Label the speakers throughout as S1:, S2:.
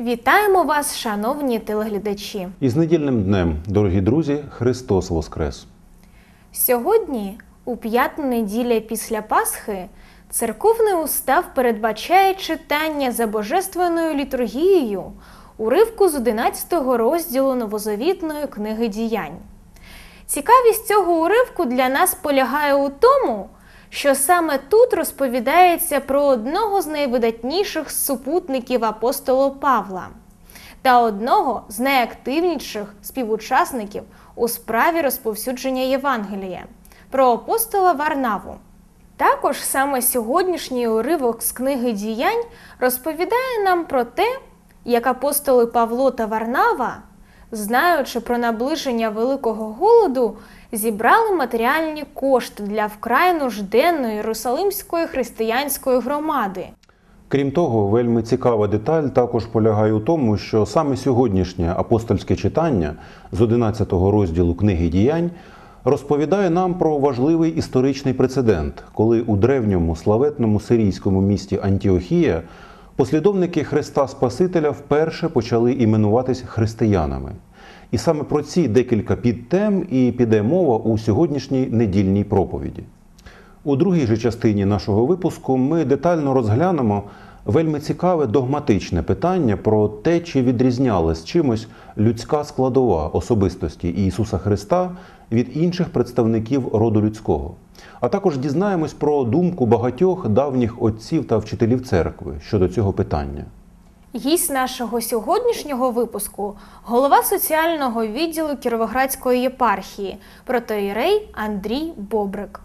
S1: Вітаємо вас, шановні телеглядачі!
S2: Із недільним днем, дорогі друзі, Христос Воскрес!
S1: Сьогодні, у п'яту неділю після Пасхи, церковний устав передбачає читання за божественною літургією уривку з 11-го розділу Новозавітної книги «Діянь». Цікавість цього уривку для нас полягає у тому, що саме тут розповідається про одного з найвидатніших супутників апостола Павла та одного з найактивніших співучасників у справі розповсюдження Євангелія – про апостола Варнаву. Також саме сьогоднішній уривок з книги «Діянь» розповідає нам про те, як апостоли Павло та Варнава, знаючи про наближення Великого голоду, зібрали матеріальні кошти для вкрай нужденної Єрусалимської християнської громади.
S2: Крім того, вельми цікава деталь також полягає у тому, що саме сьогоднішнє апостольське читання з 11-го розділу книги «Діянь» розповідає нам про важливий історичний прецедент, коли у древньому славетному сирійському місті Антіохія послідовники Христа Спасителя вперше почали іменуватись християнами. І саме про ці декілька підтем і піде мова у сьогоднішній недільній проповіді. У другій же частині нашого випуску ми детально розглянемо вельми цікаве догматичне питання про те, чи відрізнялась чимось людська складова особистості Ісуса Христа від інших представників роду людського. А також дізнаємось про думку багатьох давніх отців та вчителів церкви щодо цього питання.
S1: Гість нашого сьогоднішнього випуску – голова соціального відділу Кіровоградської єпархії, протоієрей Андрій Бобрик.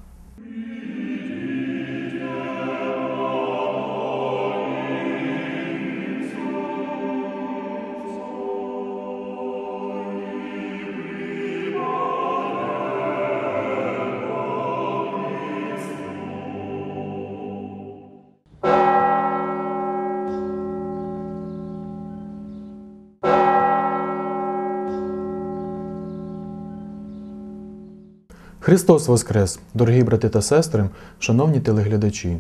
S3: Христос Воскрес! Дорогі брати та сестри, шановні телеглядачі!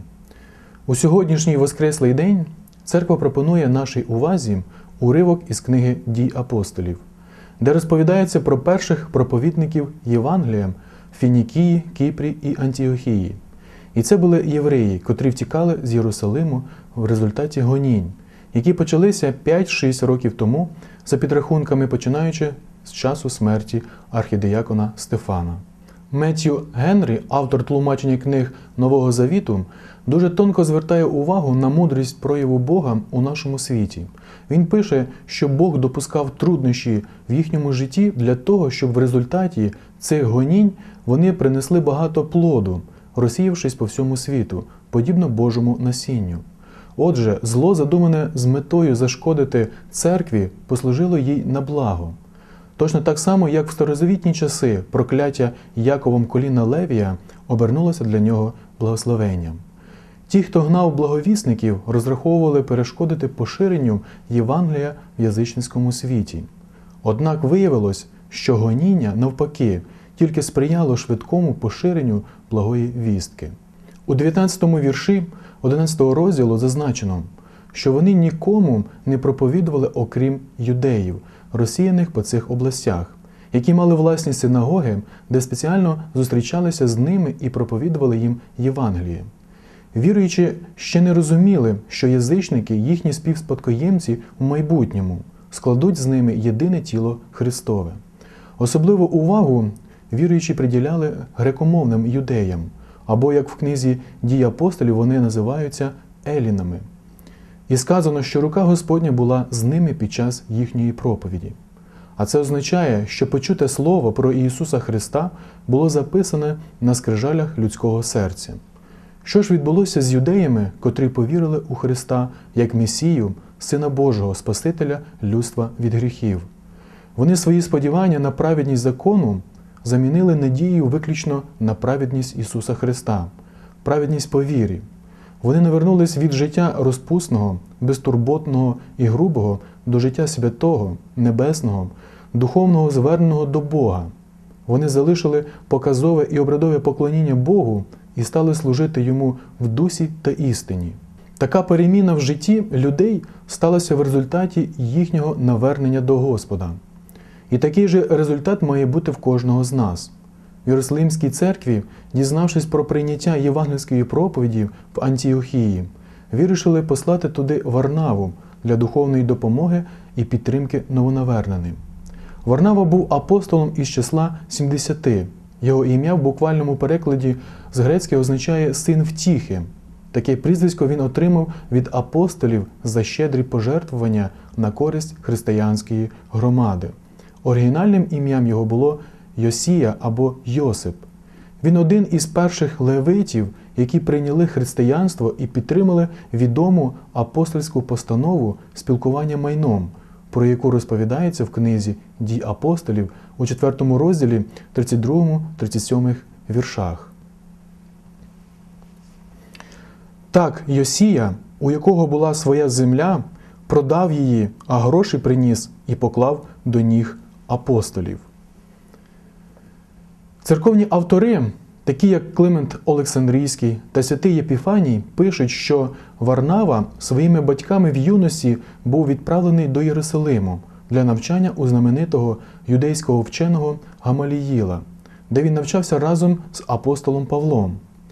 S3: У сьогоднішній Воскреслий день Церква пропонує нашій увазі уривок із книги «Дій апостолів», де розповідається про перших проповідників Євангелія в Фінікії, Кіпрі і Антіохії. І це були євреї, котрі втікали з Єрусалиму в результаті гонінь, які почалися 5-6 років тому, за підрахунками починаючи з часу смерті архідіякона Стефана. Меттью Генрі, автор тлумачення книг Нового Завіту, дуже тонко звертає увагу на мудрість прояву Бога у нашому світі. Він пише, що Бог допускав труднощі в їхньому житті для того, щоб в результаті цих гонінь вони принесли багато плоду, розсіявшись по всьому світу, подібно Божому насінню. Отже, зло, задумане з метою зашкодити церкві, послужило їй на благо. Точно так само, як в старозавітні часи прокляття Яковом коліна Левія обернулося для нього благословенням. Ті, хто гнав благовісників, розраховували перешкодити поширенню Євангелія в язичницькому світі. Однак виявилось, що гоніння, навпаки, тільки сприяло швидкому поширенню благої вістки. У 19-му вірші 11-го розділу зазначено, що вони нікому не проповідували, окрім юдеїв, розсіяних по цих областях, які мали власні синагоги, де спеціально зустрічалися з ними і проповідували їм Євангеліє. Віруючі ще не розуміли, що язичники, їхні співспадкоємці в майбутньому, складуть з ними єдине тіло Христове. Особливу увагу віруючі приділяли грекомовним юдеям, або, як в книзі «Дій апостолів», вони називаються елінами. І сказано, що рука Господня була з ними під час їхньої проповіді. А це означає, що почуте слово про Ісуса Христа було записане на скрижалях людського серця. Що ж відбулося з юдеями, котрі повірили у Христа як Месію, Сина Божого, Спасителя людства від гріхів? Вони свої сподівання на праведність закону замінили надією виключно на праведність Ісуса Христа, праведність по вірі. Вони навернулись від життя розпусного, безтурботного і грубого до життя святого, небесного, духовного, зверненого до Бога. Вони залишили показове і обрядове поклоніння Богу і стали служити Йому в дусі та істині. Така переміна в житті людей сталася в результаті їхнього навернення до Господа. І такий же результат має бути в кожного з нас. В Єрусалимській церкві, дізнавшись про прийняття євангельської проповіді в Антіохії, вирішили послати туди Варнаву для духовної допомоги і підтримки новонаверненим. Варнава був апостолом із числа 70. Його ім'я в буквальному перекладі з грецького означає «син втіхи». Таке прізвисько він отримав від апостолів за щедрі пожертвування на користь християнської громади. Оригінальним ім'ям його було Йосія або Йосип. Він один із перших левитів, які прийняли християнство і підтримали відому апостольську постанову спілкування майном, про яку розповідається в книзі «Дій апостолів» у 4 розділі 32-37 віршах. Так, Йосія, у якого була своя земля, продав її, а гроші приніс і поклав до ніг апостолів. Церковні автори, такі як Климент Олександрійський та святий Єпіфаній, пишуть, що Варнава своїми батьками в юності був відправлений до Єрусалиму для навчання у знаменитого юдейського вченого Гамаліїла, де він навчався разом з апостолом Павлом.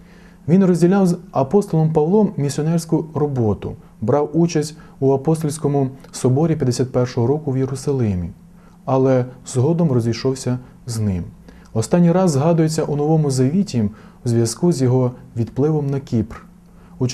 S3: Він розділяв з апостолом Павлом місіонерську роботу, брав участь у апостольському соборі 51-го року в Єрусалимі, але згодом розійшовся з ним. Останній раз згадується у Новому Завіті у зв'язку з його відпливом на Кіпр. У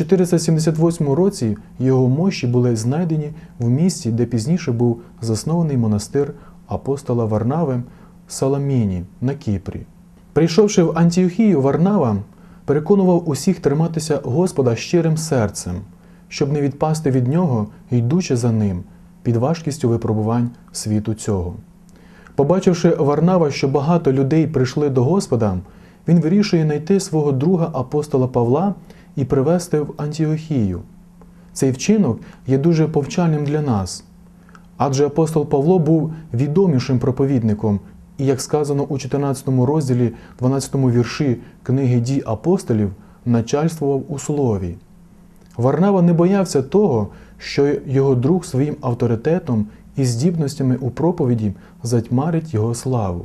S3: 478 році його мощі були знайдені в місті, де пізніше був заснований монастир апостола Варнави в Саламіні на Кіпрі. Прийшовши в Антіохію, Варнава переконував усіх триматися Господа щирим серцем, щоб не відпасти від нього, йдучи за ним під важкістю випробувань світу цього. Побачивши Варнава, що багато людей прийшли до Господа, він вирішує знайти свого друга апостола Павла і привезти в Антіохію. Цей вчинок є дуже повчальним для нас, адже апостол Павло був відомішим проповідником і, як сказано у 14 розділі 12 вірші книги «Дій апостолів», начальствував у слові. Варнава не боявся того, що його друг своїм авторитетом і здібностями у проповіді затьмарить його славу.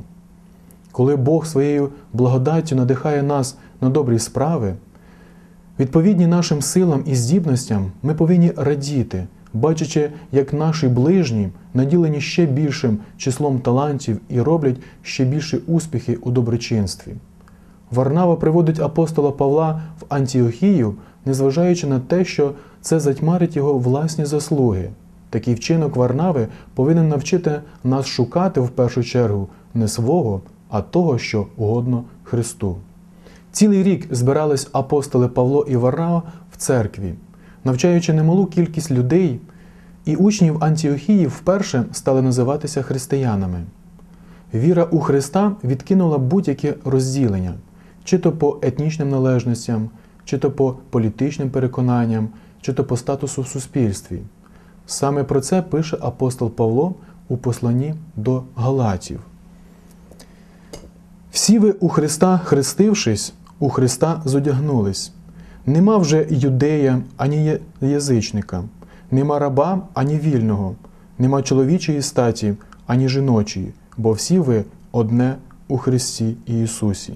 S3: Коли Бог своєю благодаттю надихає нас на добрі справи, відповідні нашим силам і здібностям, ми повинні радіти, бачачи, як наші ближні наділені ще більшим числом талантів і роблять ще більші успіхи у доброчинстві. Варнава приводить апостола Павла в Антіохію, незважаючи на те, що це затьмарить його власні заслуги. Такий вчинок Варнави повинен навчити нас шукати в першу чергу не свого, а того, що угодно Христу. Цілий рік збирались апостоли Павло і Варнава в церкві, навчаючи немалу кількість людей, і учні в Антіохії вперше стали називатися християнами. Віра у Христа відкинула будь-яке розділення, чи то по етнічним належностям, чи то по політичним переконанням, чи то по статусу в суспільстві. Саме про це пише апостол Павло у посланні до Галатів. «Всі ви у Христа хрестившись, у Христа зодягнулись. Нема вже юдея, ані язичника, нема раба, ані вільного, нема чоловічої статі, ані жіночої, бо всі ви одне у Христі Ісусі».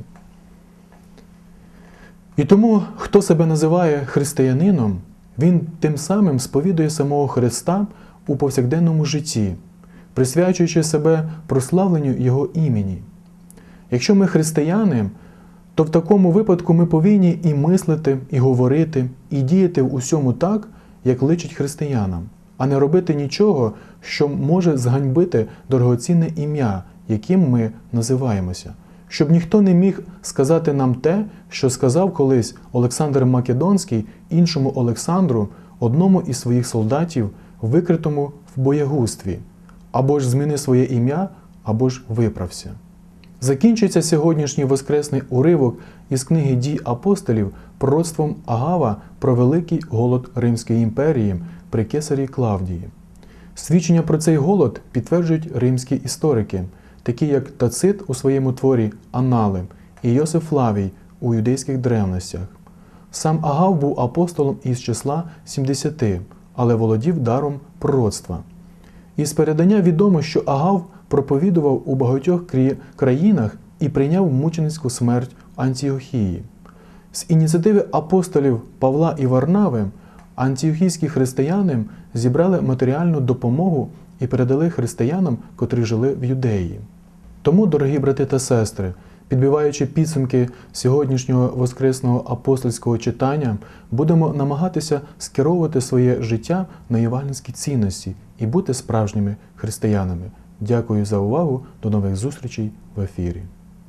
S3: І тому, хто себе називає християнином, він тим самим сповідує самого Христа у повсякденному житті, присвячуючи себе прославленню Його імені. Якщо ми християни, то в такому випадку ми повинні і мислити, і говорити, і діяти в усьому так, як личить християнам, а не робити нічого, що може зганьбити дорогоцінне ім'я, яким ми називаємося. Щоб ніхто не міг сказати нам те, що сказав колись Олександр Македонський іншому Олександру, одному із своїх солдатів, викритому в боягузтві, або ж зміни своє ім'я, або ж виправся. Закінчується сьогоднішній воскресний уривок із книги «Дій апостолів» пророцтвом Агава про великий голод Римської імперії при кесарі Клавдії. Свідчення про цей голод підтверджують римські історики, такі як Тацит у своєму творі «Анали» і Йосиф Флавій у юдейських древностях. Сам Агав був апостолом із числа 70, але володів даром пророцтва. Із передання відомо, що Агав проповідував у багатьох країнах і прийняв мученицьку смерть в Антіохії. З ініціативи апостолів Павла і Варнави антіохійські християни зібрали матеріальну допомогу і передали християнам, котрі жили в Юдеї. Тому, дорогі брати та сестри, підбиваючи підсумки сьогоднішнього воскресного апостольського читання, будемо намагатися скеровувати своє життя на євангельські цінності і бути справжніми християнами. Дякую за увагу. До нових зустрічей в ефірі.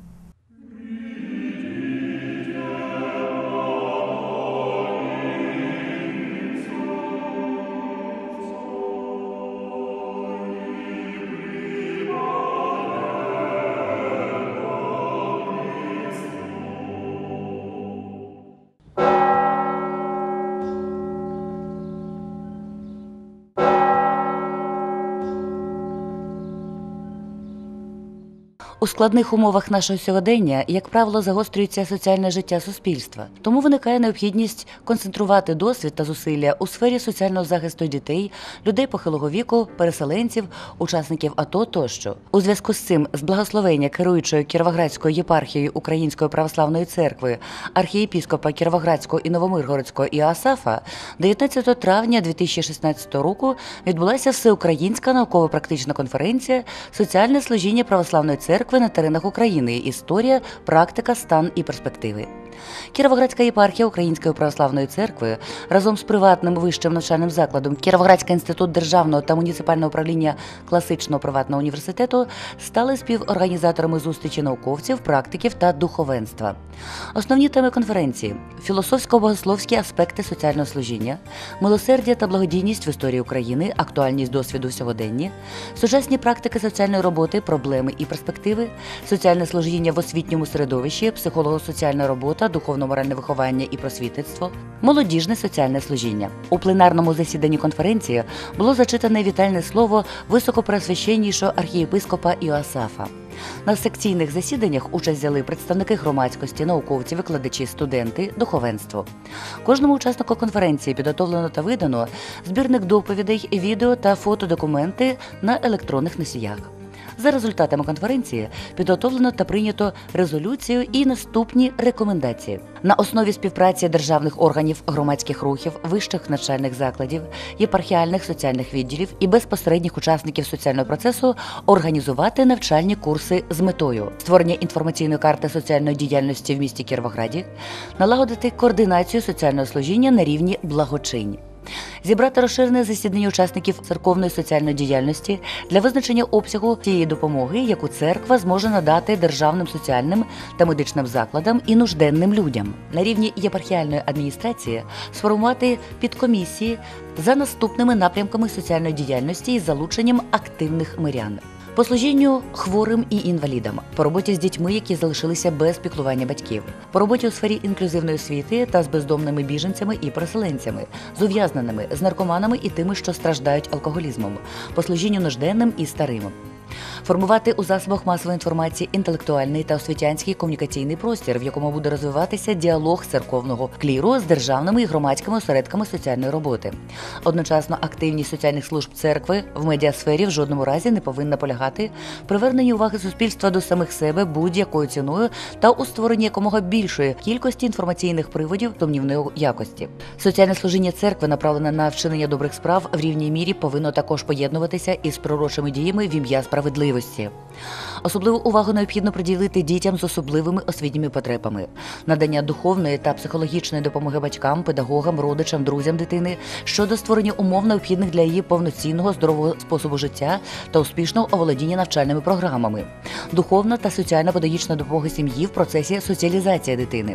S4: У складних умовах нашого сьогодення, як правило, загострюється соціальне життя суспільства. Тому виникає необхідність концентрувати досвід та зусилля у сфері соціального захисту дітей, людей похилого віку, переселенців, учасників АТО тощо. У зв'язку з цим, з благословення керуючої Кіровоградською єпархією Української православної церкви архієпіскопа Кіровоградського і Новомиргородського Іоасафа 19 травня 2016 року відбулася Всеукраїнська науково-практична конференція «Соціальне служіння православної церкви на теренах України. Історія, практика, стан і перспективи». Кіровоградська єпархія Української православної церкви разом з приватним вищим навчальним закладом Кіровоградський інститут державного та муніципального управління класичного приватного університету стали співорганізаторами зустрічі науковців, практиків та духовенства. Основні теми конференції – філософсько-богословські аспекти соціального служіння, милосердя та благодійність в історії України, актуальність досвіду в сьогоденні, сучасні практики соціальної роботи, проблеми і перспективи, соціальне служіння в освітньому середовищі, психолого-соціальна робота, духовно-моральне виховання і просвітництво, молодіжне соціальне служіння. У пленарному засіданні конференції було зачитане вітальне слово високопреосвященнішого архієпископа Іоасафа. На секційних засіданнях участь взяли представники громадськості, науковці, викладачі, студенти, духовенство. Кожному учаснику конференції підготовлено та видано збірник доповідей, відео та фотодокументи на електронних носіях. За результатами конференції підготовлено та прийнято резолюцію і наступні рекомендації. На основі співпраці державних органів, громадських рухів, вищих навчальних закладів, єпархіальних соціальних відділів і безпосередніх учасників соціального процесу організувати навчальні курси з метою створення інформаційної карти соціальної діяльності в місті Кіровограді, налагодити координацію соціального служіння на рівні благочинь. Зібрати розширене засідання учасників церковної соціальної діяльності для визначення обсягу тієї допомоги, яку церква зможе надати державним соціальним та медичним закладам і нужденним людям. На рівні єпархіальної адміністрації сформувати підкомісії за наступними напрямками соціальної діяльності із залученням активних мирян. По служінню хворим і інвалідам, по роботі з дітьми, які залишилися без піклування батьків, по роботі у сфері інклюзивної освіти та з бездомними біженцями і переселенцями, з ув'язненими, з наркоманами і тими, що страждають алкоголізмом, по служінню нужденним і старим. Формувати у засобах масової інформації інтелектуальний та освітянський комунікаційний простір, в якому буде розвиватися діалог церковного кліру з державними і громадськими осередками соціальної роботи. Одночасно активність соціальних служб церкви в медіасфері в жодному разі не повинна полягати в приверненні уваги суспільства до самих себе будь-якою ціною та у створенні якомога більшої кількості інформаційних приводів сумнівної якості. Соціальне служіння церкви, направлене на вчинення добрих справ, в рівній мірі повинно також поєднуватися із пророчими діями в ім'я справедливості. Особливу увагу необхідно приділити дітям з особливими освітніми потребами. Надання духовної та психологічної допомоги батькам, педагогам, родичам, друзям дитини щодо створення умов, необхідних для її повноцінного, здорового способу життя та успішного оволодіння навчальними програмами. Духовна та соціально-педагогічна допомога сім'ї в процесі соціалізації дитини.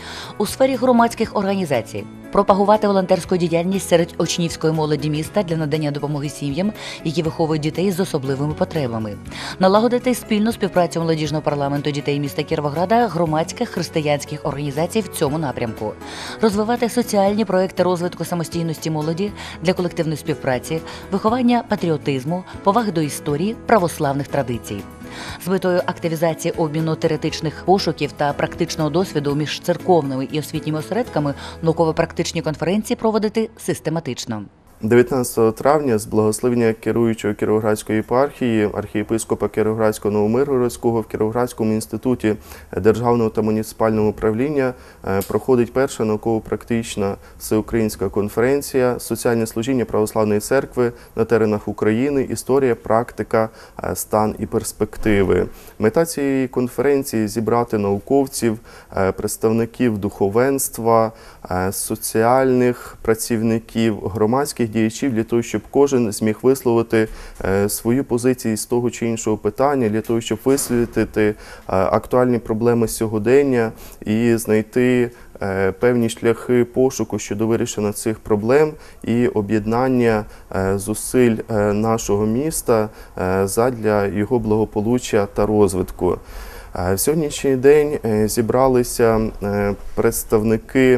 S4: У сфері громадських організацій пропагувати волонтерську діяльність серед учнівської молоді міста для надання допомоги сім'ям, які виховують дітей з особливими потребами. Налагодити спільну співпрацю молодіжного парламенту дітей міста Кіровограда, громадських християнських організацій в цьому напрямку. Розвивати соціальні проекти розвитку самостійності молоді для колективної співпраці, виховання патріотизму, поваги до історії, православних традицій. З метою активізації обміну теоретичних пошуків та практичного досвіду між церковними і освітніми осередками науково-практичні конференції проводити систематично.
S5: 19 травня з благословення керуючого Кіровоградської єпархії, архієпископа Кіровоградського Новомиргородського в Кіровоградському інституті державного та муніципального управління проходить перша науково-практична всеукраїнська конференція «Соціальне служіння православної церкви на теренах України. Історія, практика, стан і перспективи». Мета цієї конференції – зібрати науковців, представників духовенства, соціальних працівників, громадських діячів для того, щоб кожен зміг висловити свою позицію з того чи іншого питання, для того, щоб висвітлити актуальні проблеми сьогодення і знайти певні шляхи пошуку щодо вирішення цих проблем і об'єднання зусиль нашого міста задля його благополуччя та розвитку. В сьогоднішній день зібралися представники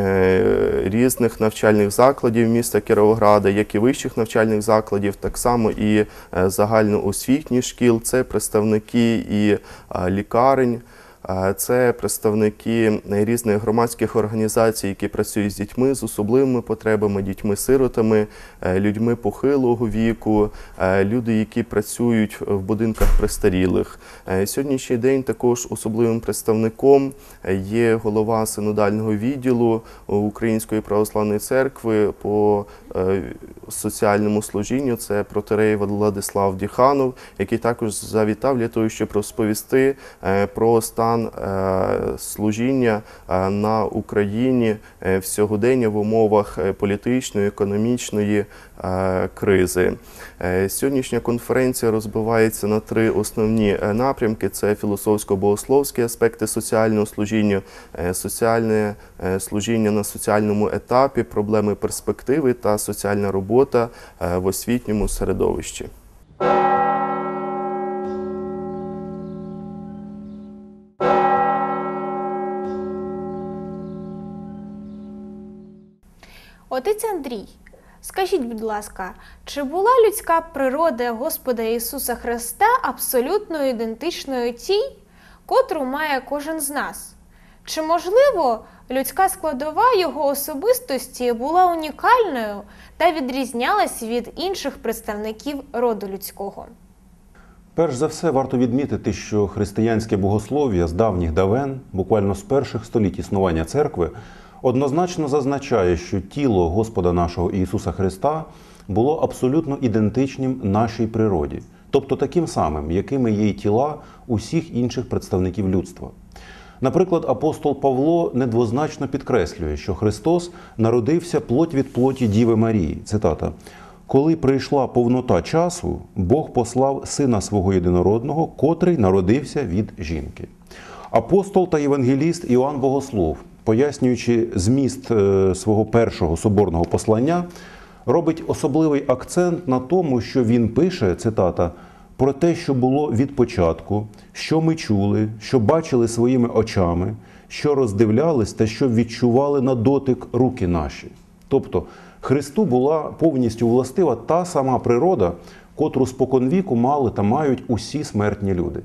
S5: різних навчальних закладів міста Кіровограда, як і вищих навчальних закладів, так само і загальноосвітніх шкіл, це представники і лікарень, це представники різних громадських організацій, які працюють з дітьми з особливими потребами, дітьми-сиротами, людьми похилого віку, люди, які працюють в будинках престарілих. Сьогоднішній день також особливим представником є голова синодального відділу Української православної церкви по соціальному служінню, це протоієрей Владислав Діханов, який також завітав для того, щоб розповісти про стан служіння на Україні в сьогодення в умовах політичної, економічної кризи. Сьогоднішня конференція розбивається на 3 основні напрямки. Це філософсько-богословські аспекти соціального служіння, соціальне служіння на соціальному етапі, проблеми перспективи та соціальна робота в освітньому середовищі.
S1: Отець Андрій, скажіть, будь ласка, чи була людська природа Господа Ісуса Христа абсолютно ідентичною тій, котру має кожен з нас? Чи, можливо, людська складова його особистості була унікальною та відрізнялась від інших представників роду людського?
S2: Перш за все, варто відмітити, що християнське богослов'я з давніх давен, буквально з перших століть існування церкви, однозначно зазначає, що тіло Господа нашого Ісуса Христа було абсолютно ідентичним нашій природі, тобто таким самим, якими є й тіла усіх інших представників людства. Наприклад, апостол Павло недвозначно підкреслює, що Христос народився плоть від плоті Діви Марії. Цитата: «Коли прийшла повнота часу, Бог послав Сина Свого Єдинородного, котрий народився від жінки». Апостол та євангеліст Іоанн Богослов, пояснюючи зміст свого першого соборного послання, робить особливий акцент на тому, що він пише, цитата, «про те, що було від початку, що ми чули, що бачили своїми очами, що роздивлялись та що відчували на дотик руки наші». Тобто Христу була повністю властива та сама природа, котру споконвіку мали та мають усі смертні люди.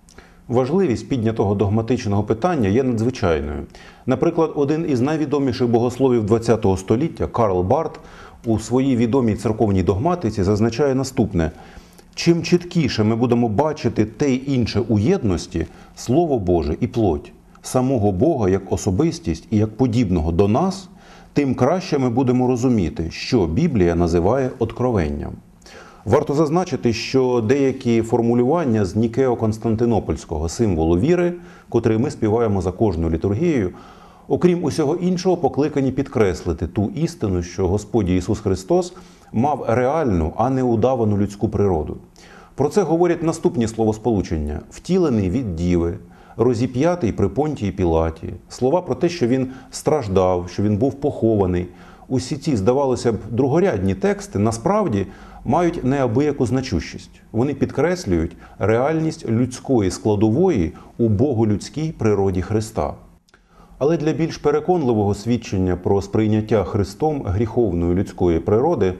S2: Важливість піднятого догматичного питання є надзвичайною. Наприклад, один із найвідоміших богословів ХХ століття, Карл Барт, у своїй відомій церковній догматиці зазначає наступне: «Чим чіткіше ми будемо бачити те й інше у єдності, Слово Боже і плоть, самого Бога як особистість і як подібного до нас, тим краще ми будемо розуміти, що Біблія називає откровенням». Варто зазначити, що деякі формулювання з Нікео-Константинопольського символу віри, котрий ми співаємо за кожною літургією, окрім усього іншого, покликані підкреслити ту істину, що Господь Ісус Христос мав реальну, а не удавану людську природу. Про це говорять наступні словосполучення: «втілений від діви», «розіп'ятий при Понтії Пілаті», слова про те, що він страждав, що він був похований. Усі ці, здавалося б, другорядні тексти насправді мають неабияку значущість. Вони підкреслюють реальність людської складової у боголюдській природі Христа. Але для більш переконливого свідчення про сприйняття Христом гріховної людської природи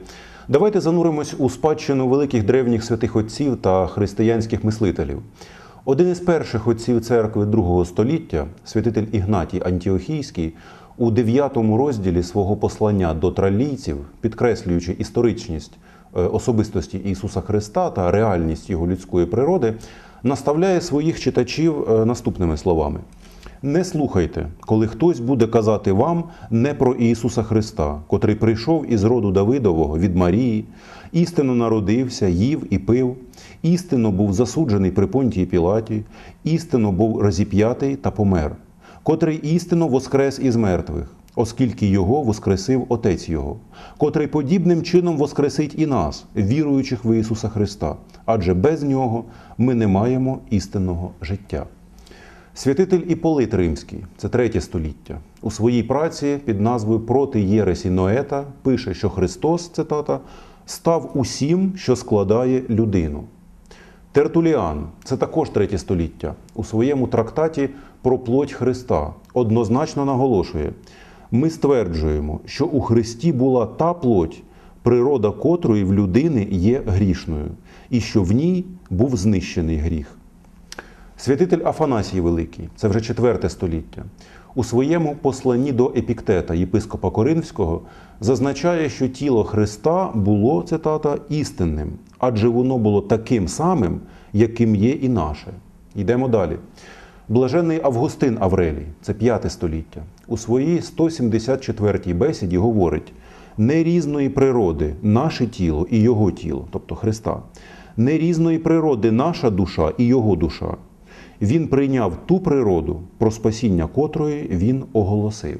S2: Давайте зануримось у спадщину великих древніх святих отців та християнських мислителів. Один із перших отців церкви II століття, святитель Ігнатій Антіохійський, у 9 розділі свого послання до тралійців, підкреслюючи історичність особистості Ісуса Христа та реальність Його людської природи, наставляє своїх читачів наступними словами. «Не слухайте, коли хтось буде казати вам не про Ісуса Христа, котрий прийшов із роду Давидового від Марії, істинно народився, їв і пив, істинно був засуджений при Понтії Пілаті, істинно був розіп'ятий та помер, котрий істинно воскрес із мертвих, оскільки Його воскресив Отець Його, котрий подібним чином воскресить і нас, віруючих в Ісуса Христа, адже без Нього ми не маємо істинного життя». Святитель Іполит Римський, це 3 століття, у своїй праці під назвою «Проти єресі Ноета» пише, що Христос, цитата, «став усім, що складає людину». Тертуліан, це також 3 століття, у своєму трактаті про плоть Христа однозначно наголошує: «Ми стверджуємо, що у Христі була та плоть, природа котрої в людини є грішною, і що в ній був знищений гріх». Святитель Афанасій Великий, це вже 4 століття, у своєму посланні до Епіктета, єпископа Коринфського, зазначає, що тіло Христа було, цитата, «істинним, адже воно було таким самим, яким є і наше». Йдемо далі. Блаженний Августин Аврелій, це 5 століття, у своїй 174-й бесіді говорить: «Не різної природи наше тіло і Його тіло», тобто Христа, «не різної природи наша душа і Його душа. Він прийняв ту природу, про спасіння котрої він оголосив».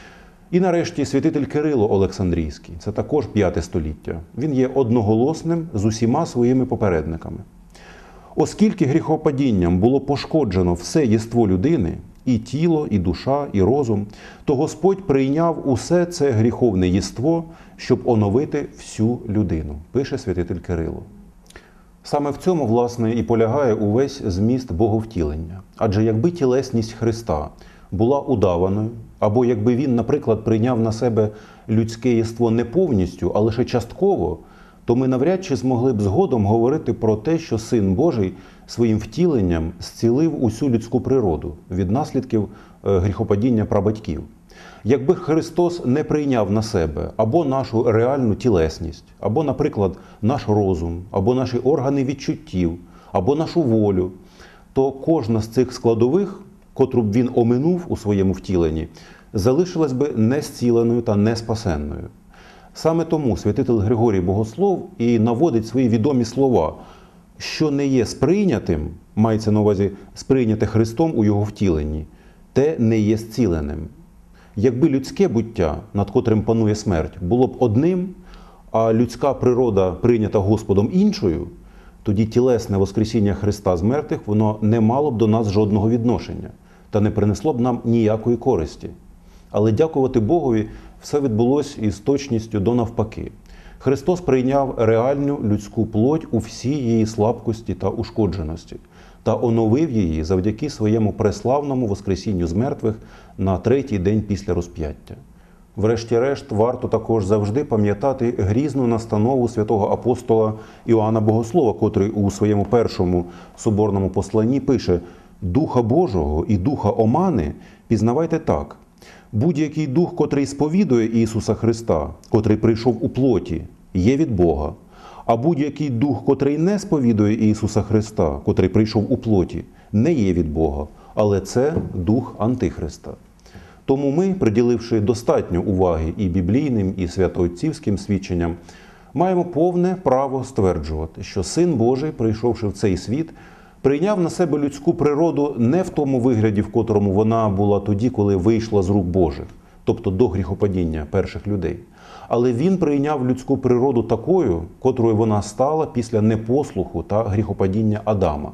S2: І нарешті святитель Кирило Олександрійський, це також 5 століття. Він є одноголосним з усіма своїми попередниками. «Оскільки гріхопадінням було пошкоджено все єство людини, і тіло, і душа, і розум, то Господь прийняв усе це гріховне єство, щоб оновити всю людину», пише святитель Кирило. Саме в цьому, власне, і полягає увесь зміст Боговтілення. Адже якби тілесність Христа була удаваною, або якби Він, наприклад, прийняв на себе людське єство не повністю, а лише частково, то ми навряд чи змогли б згодом говорити про те, що Син Божий своїм втіленням зцілив усю людську природу від наслідків гріхопадіння прабатьків. Якби Христос не прийняв на себе або нашу реальну тілесність, або, наприклад, наш розум, або наші органи відчуттів, або нашу волю, то кожна з цих складових, котру б Він оминув у своєму втіленні, залишилась би незціленою та неспасенною. Саме тому святитель Григорій Богослов і наводить свої відомі слова: «Що не є сприйнятим», мається на увазі сприйняте Христом у Його втіленні, «те не є зціленим». Якби людське буття, над котрим панує смерть, було б одним, а людська природа прийнята Господом іншою, тоді тілесне воскресіння Христа з мертвих, воно не мало б до нас жодного відношення та не принесло б нам ніякої користі. Але дякувати Богові, все відбулося із точністю до навпаки. Христос прийняв реальну людську плоть у всій її слабкості та ушкодженості та оновив її завдяки своєму преславному воскресінню з мертвих на 3-й день після розп'яття. Врешті-решт, варто також завжди пам'ятати грізну настанову святого апостола Іоанна Богослова, котрий у своєму першому соборному посланні пише: «Духа Божого і духа омани пізнавайте так. Будь-який дух, котрий сповідує Ісуса Христа, котрий прийшов у плоті, є від Бога. А будь-який дух, котрий не сповідує Ісуса Христа, котрий прийшов у плоті, не є від Бога, але це дух Антихриста». Тому ми, приділивши достатньо уваги і біблійним, і святоотцівським свідченням, маємо повне право стверджувати, що Син Божий, прийшовши в цей світ, прийняв на себе людську природу не в тому вигляді, в котрому вона була тоді, коли вийшла з рук Божих, тобто до гріхопадіння перших людей. Але Він прийняв людську природу такою, котрою вона стала після непослуху та гріхопадіння Адама.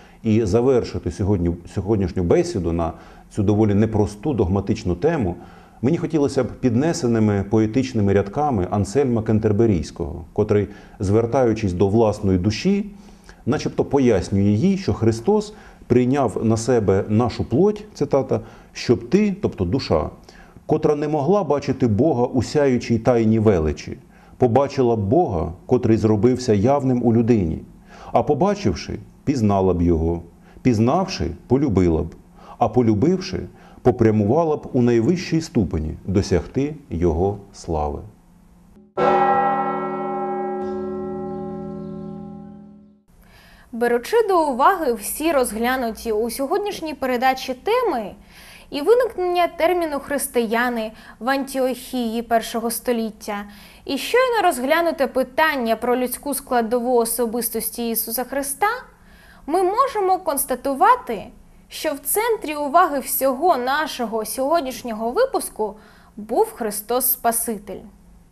S2: І завершити сьогоднішню бесіду на цю доволі непросту догматичну тему мені хотілося б піднесеними поетичними рядками Ансельма Кентерберійського, котрий, звертаючись до власної душі, начебто пояснює їй, що Христос прийняв на себе нашу плоть, цитата, «щоб ти, тобто душа, котра не могла бачити Бога у сяючій тайні величі, побачила б Бога, котрий зробився явним у людині, а побачивши, пізнала б Його, пізнавши, полюбила б, а полюбивши, попрямувала б у найвищій ступені досягти Його слави.
S1: Беручи до уваги всі розглянуті у сьогоднішній передачі теми і виникнення терміну «християни» в Антіохії першого століття, і щойно розглянуте питання про людську складову особистості Ісуса Христа, ми можемо констатувати, що в центрі уваги всього нашого сьогоднішнього випуску був Христос Спаситель.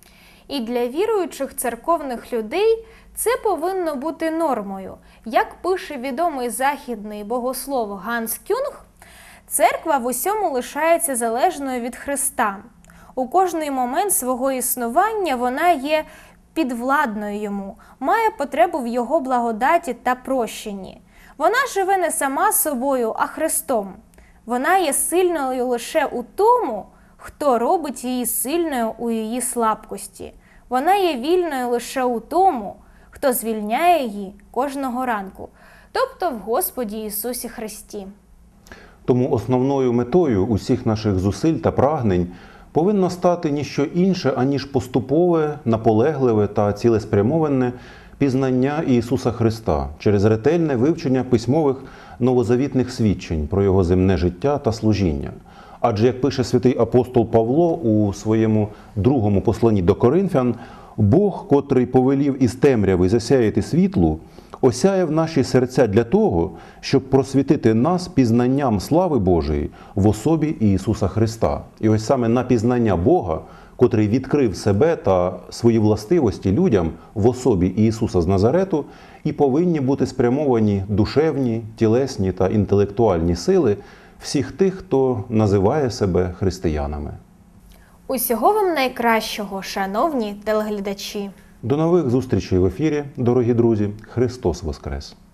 S1: І для віруючих церковних людей це повинно бути нормою. Як пише відомий західний богослов Ганс Кюнг, церква в усьому лишається залежною від Христа. У кожний момент свого існування вона є підвладною йому, має потребу в його благодаті та прощенні. Вона живе не сама собою, а Христом. Вона є сильною лише у тому, хто робить її сильною у її слабкості. Вона є вільною лише у тому, хто звільняє її кожного ранку, тобто в Господі Ісусі Христі.
S2: Тому основною метою усіх наших зусиль та прагнень повинно стати ніщо інше, аніж поступове, наполегливе та цілеспрямоване пізнання Ісуса Христа через ретельне вивчення письмових новозавітних свідчень про Його земне життя та служіння. Адже, як пише святий апостол Павло у своєму другому посланні до Коринфян, Бог, котрий повелів із темряви засяяти світлу, осяяв наші серця для того, щоб просвітити нас пізнанням слави Божої в особі Ісуса Христа. І ось саме на пізнання Бога, котрий відкрив себе та свої властивості людям в особі Ісуса з Назарету, і повинні бути спрямовані душевні, тілесні та інтелектуальні сили всіх тих, хто називає себе християнами.
S1: Усього вам найкращого, шановні телеглядачі!
S2: До нових зустрічей в ефірі, дорогі друзі! Христос Воскрес!